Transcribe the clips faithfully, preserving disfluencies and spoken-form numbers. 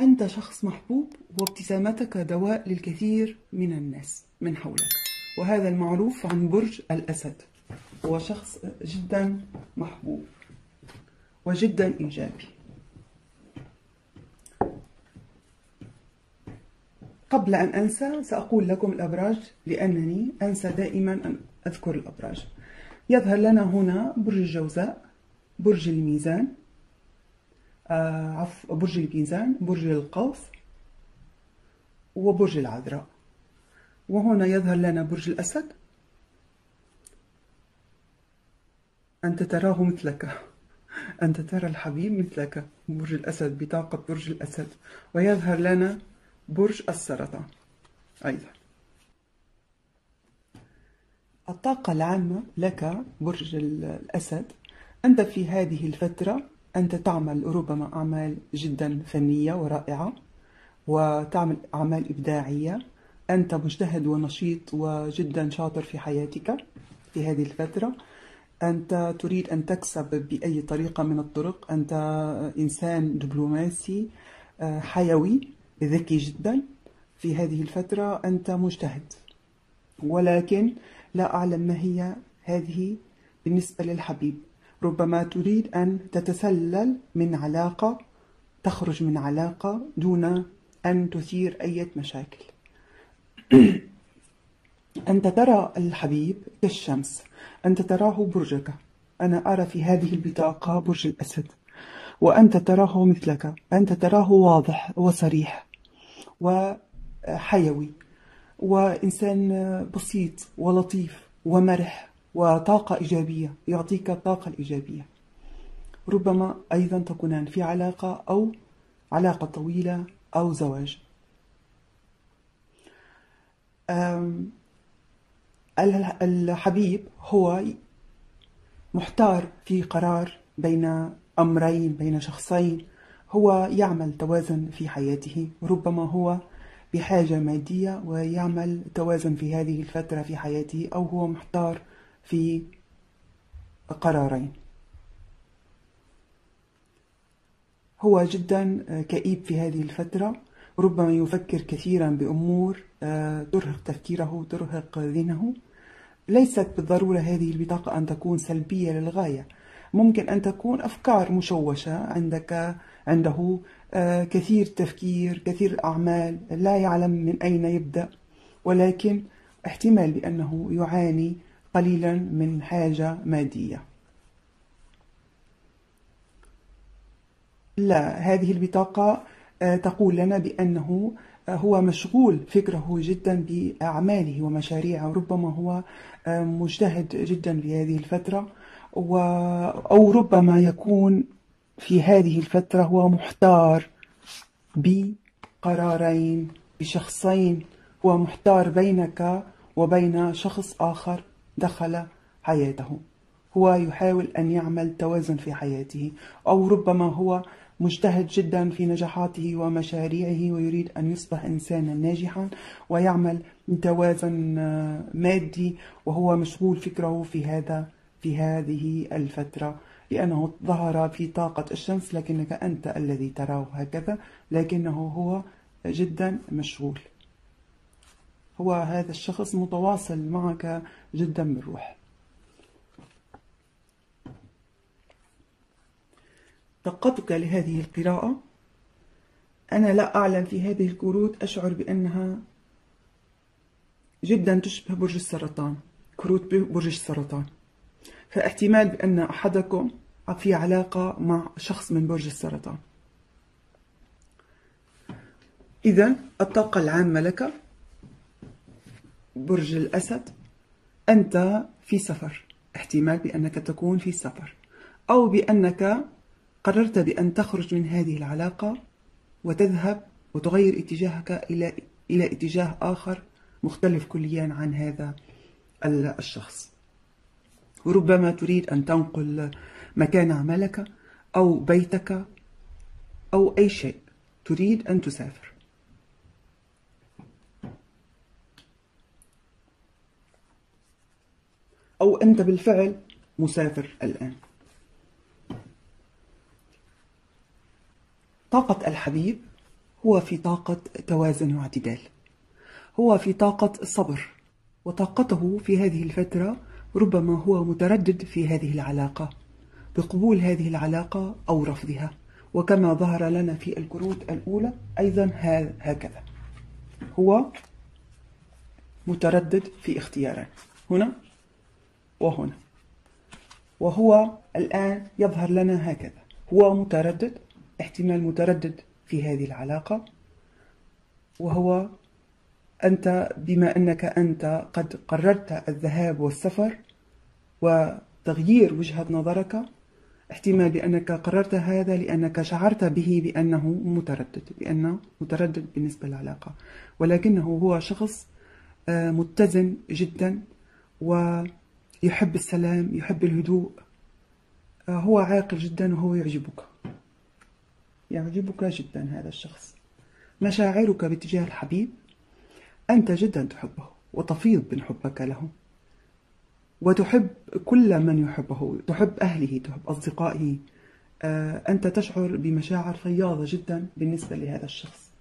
أنت شخص محبوب، وابتسامتك دواء للكثير من الناس من حولك، وهذا المعروف عن برج الأسد. هو شخص جدا محبوب وجدا إيجابي. قبل أن أنسى سأقول لكم الأبراج، لأنني أنسى دائما أن أذكر الأبراج. يظهر لنا هنا برج الجوزاء، برج الميزان، آه عفوا برج الميزان، برج القوس، وبرج العذراء. وهنا يظهر لنا برج الأسد. أنت تراه مثلك، أنت ترى الحبيب مثلك، برج الأسد، بطاقة برج الأسد. ويظهر لنا برج السرطان أيضا. الطاقة العامة لك برج الأسد، أنت في هذه الفترة أنت تعمل ربما أعمال جدا فنية ورائعة، وتعمل أعمال إبداعية. أنت مجتهد ونشيط وجدا شاطر في حياتك في هذه الفترة. أنت تريد أن تكسب بأي طريقة من الطرق. أنت إنسان دبلوماسي حيوي ذكي جدا. في هذه الفترة أنت مجتهد، ولكن لا أعلم ما هي هذه بالنسبة للحبيب. ربما تريد أن تتسلل من علاقة، تخرج من علاقة دون أن تثير أي مشاكل. أنت ترى الحبيب كالشمس، أنت تراه برجك. أنا أرى في هذه البطاقة برج الأسد، وأنت تراه مثلك. أنت تراه واضح وصريح وحيوي، وإنسان بسيط ولطيف ومرح، وطاقة إيجابية، يعطيك الطاقة الإيجابية. ربما أيضا تكونان في علاقة أو علاقة طويلة أو زواج. الحبيب هو محتار في قرار بين أمرين، بين شخصين. هو يعمل توازن في حياته، ربما هو بحاجة مادية ويعمل توازن في هذه الفترة في حياته، أو هو محتار في قرارين. هو جدا كئيب في هذه الفترة، ربما يفكر كثيرا بأمور ترهق تفكيره، ترهق ذهنه. ليست بالضرورة هذه البطاقة أن تكون سلبية للغاية، ممكن أن تكون أفكار مشوشة عندك، عنده كثير تفكير، كثير أعمال، لا يعلم من أين يبدأ، ولكن احتمال بأنه يعاني قليلا من حاجة مادية. لا، هذه البطاقة تقول لنا بأنه هو مشغول فكره جدا بأعماله ومشاريعه. ربما هو مجتهد جدا في هذه الفترة، أو ربما يكون في هذه الفترة هو محتار بقرارين، بشخصين. هو محتار بينك وبين شخص آخر دخل حياته. هو يحاول أن يعمل توازن في حياته، أو ربما هو مجتهد جدا في نجاحاته ومشاريعه، ويريد أن يصبح إنسانا ناجحا ويعمل توازن مادي، وهو مشغول فكره في هذا في هذه الفترة، لأنه ظهر في طاقة الشمس، لكنك أنت الذي تراه هكذا، لكنه هو جدا مشغول. هو هذا الشخص متواصل معك جدا بالروح. طاقتك لهذه القراءة، أنا لا أعلم، في هذه الكروت أشعر بأنها جدا تشبه برج السرطان، كروت برج السرطان. فاحتمال بأن أحدكم في علاقة مع شخص من برج السرطان. إذن الطاقة العامة لك برج الأسد، أنت في سفر، احتمال بأنك تكون في سفر، أو بأنك قررت بأن تخرج من هذه العلاقة وتذهب وتغير اتجاهك إلى إلى اتجاه آخر مختلف كليا عن هذا الشخص. وربما تريد أن تنقل مكان عملك أو بيتك أو أي شيء، تريد أن تسافر. أو أنت بالفعل مسافر الآن. طاقة الحبيب هو في طاقة توازن واعتدال، هو في طاقة الصبر، وطاقته في هذه الفترة ربما هو متردد في هذه العلاقة، بقبول هذه العلاقة أو رفضها. وكما ظهر لنا في الكروت الأولى أيضا هكذا، هو متردد في اختيارين هنا وهنا، وهو الآن يظهر لنا هكذا، هو متردد، احتمال متردد في هذه العلاقة. وهو أنت بما أنك أنت قد قررت الذهاب والسفر وتغيير وجهة نظرك، احتمال بأنك قررت هذا لأنك شعرت به بأنه متردد، بأنه متردد بالنسبة للعلاقة، ولكنه هو شخص متزن جدا ويحب السلام، يحب الهدوء، هو عاقل جدا وهو يعجبك، يعجبك جدا هذا الشخص. مشاعرك باتجاه الحبيب، أنت جدا تحبه وتفيض من حبك له، وتحب كل من يحبه، تحب أهله، تحب أصدقائه، أنت تشعر بمشاعر فياضة جدا بالنسبة لهذا الشخص.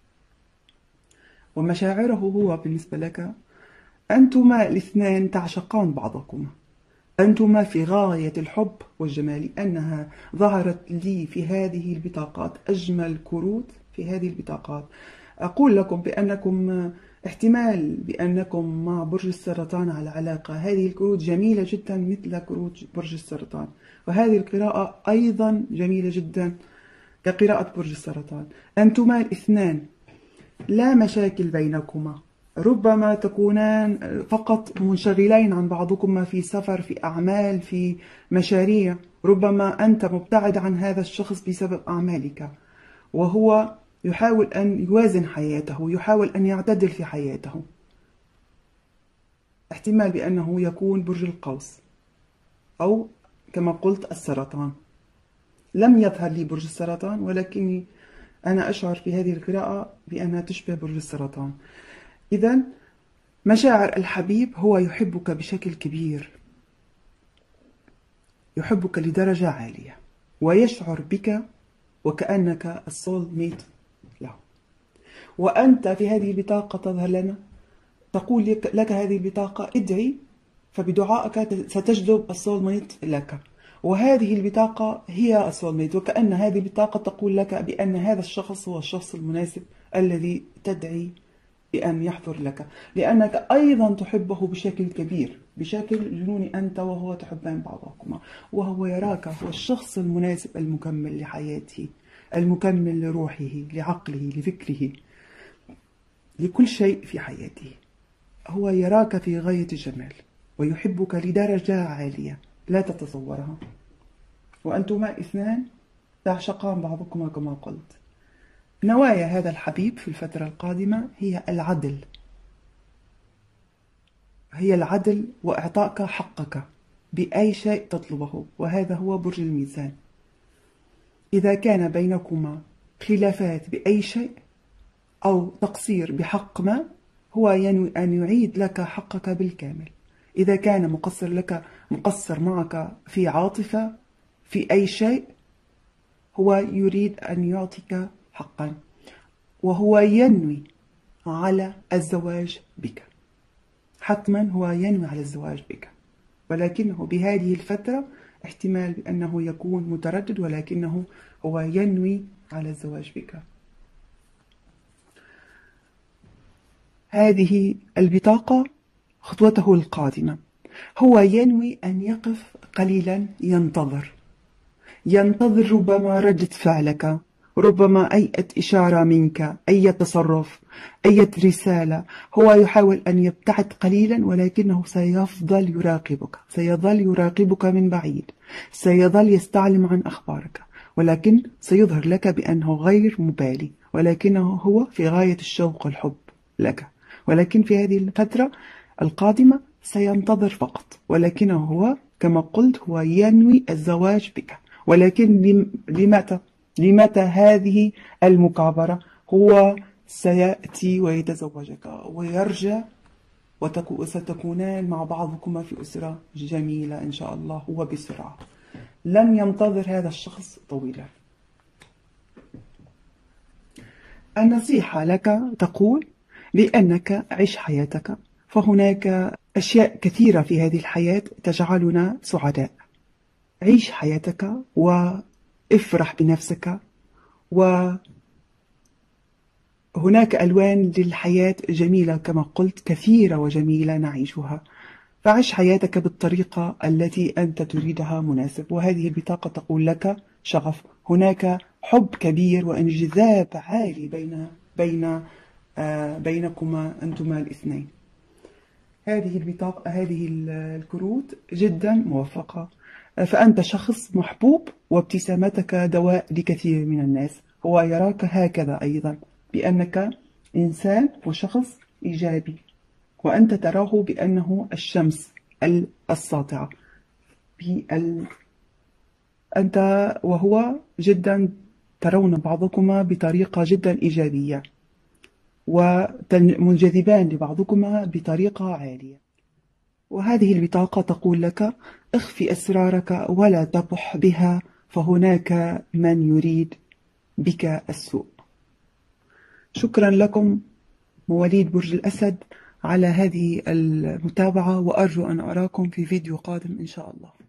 ومشاعره هو بالنسبة لك، أنتما الاثنان تعشقان بعضكما، أنتما في غاية الحب والجمال. لأنها ظهرت لي في هذه البطاقات أجمل كروت في هذه البطاقات. أقول لكم بأنكم احتمال بأنكم مع برج السرطان على علاقة، هذه الكروت جميلة جدا مثل كروت برج السرطان، وهذه القراءة أيضا جميلة جدا كقراءة برج السرطان. أنتما الاثنان لا مشاكل بينكما، ربما تكونان فقط منشغلين عن بعضكما في سفر، في أعمال، في مشاريع، ربما أنت مبتعد عن هذا الشخص بسبب أعمالك، وهو يحاول أن يوازن حياته، يحاول أن يعتدل في حياته. احتمال بأنه يكون برج القوس أو كما قلت السرطان. لم يظهر لي برج السرطان، ولكني أنا أشعر في هذه القراءة بأنها تشبه برج السرطان. إذن مشاعر الحبيب، هو يحبك بشكل كبير، يحبك لدرجة عالية، ويشعر بك وكأنك السول ميت له. وأنت في هذه البطاقة تظهر لنا، تقول لك هذه البطاقة ادعي، فبدعائك ستجذب السول ميت لك، وهذه البطاقة هي السول ميت، وكأن هذه البطاقة تقول لك بأن هذا الشخص هو الشخص المناسب الذي تدعي بأن يحضر لك، لأنك أيضا تحبه بشكل كبير، بشكل جنوني، أنت وهو تحبان بعضكما، وهو يراك هو الشخص المناسب المكمل لحياته، المكمل لروحه، لعقله، لفكره، لكل شيء في حياته. هو يراك في غاية الجمال ويحبك لدرجة عالية لا تتصورها، وأنتما اثنان تعشقان بعضكما كما قلت. نوايا هذا الحبيب في الفترة القادمة هي العدل، هي العدل وإعطائك حقك بأي شيء تطلبه، وهذا هو برج الميزان. إذا كان بينكما خلافات بأي شيء أو تقصير بحق ما، هو ينوي أن يعيد لك حقك بالكامل. إذا كان مقصر لك مقصر معك في عاطفة في أي شيء، هو يريد أن يعطيك حقا، وهو ينوي على الزواج بك، حتما هو ينوي على الزواج بك، ولكنه بهذه الفترة احتمال بأنه يكون متردد، ولكنه هو ينوي على الزواج بك. هذه البطاقة خطوته القادمة، هو ينوي أن يقف قليلا، ينتظر ينتظر ربما ردة فعلك، ربما أي إشارة منك، أي تصرف، أي رسالة. هو يحاول أن يبتعد قليلا، ولكنه سيفضل يراقبك، سيظل يراقبك من بعيد، سيظل يستعلم عن أخبارك، ولكن سيظهر لك بأنه غير مبالي، ولكنه هو في غاية الشوق والحب لك. ولكن في هذه الفترة القادمة سينتظر فقط، ولكنه هو كما قلت هو ينوي الزواج بك. ولكن لمتى لمتى هذه المكابرة؟ هو سيأتي ويتزوجك ويرجع، وستكونان مع بعضكما في أسرة جميلة إن شاء الله، هو بسرعة. لن ينتظر هذا الشخص طويلا. النصيحة لك تقول بأنك عش حياتك، فهناك أشياء كثيرة في هذه الحياة تجعلنا سعداء. عيش حياتك وافرح بنفسك، وهناك ألوان للحياة جميلة كما قلت، كثيرة وجميلة نعيشها. فعش حياتك بالطريقة التي أنت تريدها مناسب. وهذه البطاقة تقول لك شغف، هناك حب كبير وانجذاب عالي بين بين آه بينكما أنتما الاثنين. هذه البطاقة، هذه الكروت جدا موفقة. فأنت شخص محبوب، وابتسامتك دواء لكثير من الناس. هو يراك هكذا أيضا، بأنك إنسان وشخص إيجابي، وأنت تراه بأنه الشمس الساطعة. بال... أنت وهو جدا ترون بعضكما بطريقة جدا إيجابية، ومنجذبان لبعضكما بطريقة عالية. وهذه البطاقة تقول لك اخفي أسرارك ولا تبح بها، فهناك من يريد بك السوء. شكرا لكم مواليد برج الأسد على هذه المتابعة، وأرجو أن أراكم في فيديو قادم إن شاء الله.